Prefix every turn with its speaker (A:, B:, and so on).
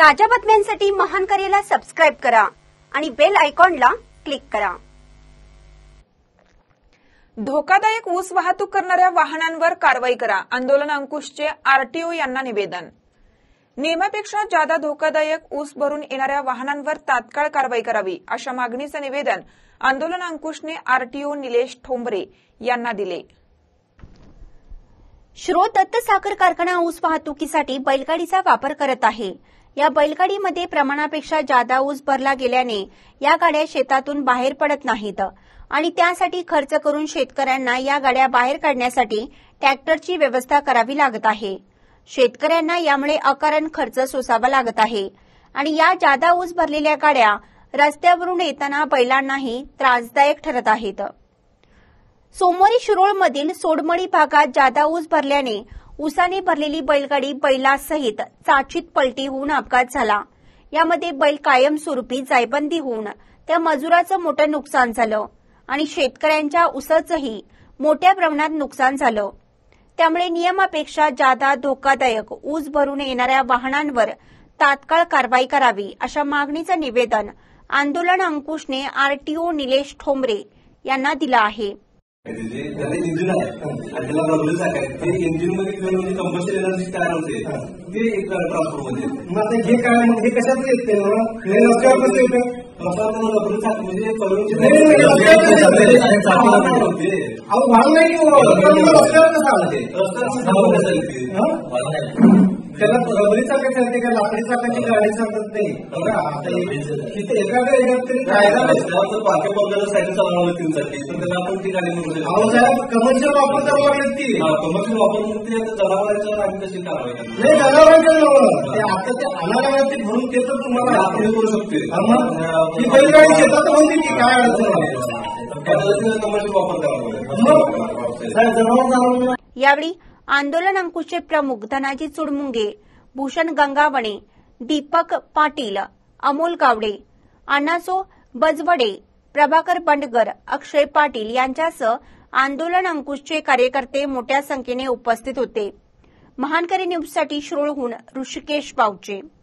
A: ताज्या बातम्यांसाठी महान करेला सबस्क्राइब करा आणि बेल आयकॉनला क्लिक करा।
B: धोकादायक ऊस वाहतूक करणाऱ्या वाहनांवर कारवाई करा, आंदोलन अंकुशचे आरटीओ यांना निवेदन। नियमापेक्षा जादा धोकादायक ऊस भरून येणाऱ्या वाहनांवर तात्काळ कारवाई करावी, अशा मागणीचे निवेदन आंदोलन अंकुशने आरटीओ निलेश ठोंबरे यांना दिले।
A: श्रो दत्त साखर कारखाना ऊस वाहतुकीसाठी बैलगाडीचा वापर करत आहे। या बैलगाडीमध्ये प्रमाणापेक्षा जादा ऊस भरला गेल्याने या गाड्या शेतातून बाहेर पडत नाहीत आणि त्यासाठी खर्च करून शेतकऱ्यांना या गाड्या बाहेर काढण्यासाठी ट्रॅक्टरची व्यवस्था करावी लागत आहे। शेतकऱ्यांना यामुळे अकारण खर्च सोसावा लागत आहे आणि या जादा ऊस भरलेल्या गाड्या रस्त्यावरून येताना बैलांनाही त्रासदायक ठरत आहेत। सोमवारी शिरोळमधील सोडमळी भागात जादा ऊस भरल्याने ऊसाने भरलेली बैलगाडी बैलासहित चाचीत पलटी होऊन अपघात झाला। यामध्ये बैल कायमस्वरूपी जायबंदी होऊन त्या मजुराचं मोठं नुकसान झालं आणि शेतकऱ्यांच्या ऊसाचंही मोठ्या प्रमाणात नुकसान झालं। त्यामुळे नियमापेक्षा जादा धोकादायक ऊस भरून येणाऱ्या वाहनांवर तात्काळ कारवाई करावी, अशा मागणीचं निवेदन आंदोलन अंकुशने आरटीओ निलेश ठोंबरे यांना दिलं आहे।
C: इंजिन आहे आणि त्याला बदलून टाकायचं ते इंजिन मध्ये कंबशन एनर्जी तयार होते ते एक ट्रान्सफॉर्मर मध्ये। मग हे काय हे कशात येते रस्त्यावर कसं येतं? रस्त्यावर बदलून टाक म्हणजे वाहन नाही रस्त्यावर कसं आलं ते? रस्त्यावर त्याला रबरी चाकाची चालते का लाकडी चाकाची गाडी चालत नाही बघा। आता तिथे एखाद्या एखाद तरी कायदा नसतं बाकी बघायला सायकल चालवणार तीनसाठी तर त्याला आपण ती गाडी म्हणून कमर्शियल वापर करावं लागेल ती कमर्शियल वापर म्हणून ते जनावरांच्या आम्ही कशी कारवाई करतो नाही जनावरांच्या आता ते अनागावरती म्हणून ते तर तुम्हाला आपण करू शकते। ती बैलगाडी शेतात होती की काय अडचण आहे कमर्शियल वापर करावा।
A: यावेळी आंदोलन अंकुशचे प्रमुख धनाजी चुडमुंगे, भूषण गंगावणे, दीपक पाटील, अमोल गावडे, अण्णासो बजवडे, प्रभाकर बंडगर, अक्षय पाटील यांच्यासह आंदोलन अंकुशचे कार्यकर्ते मोठ्या संख्येने उपस्थित होते। महानकरी न्यूजसाठी शिरोळहून ऋषिकेश बावचे।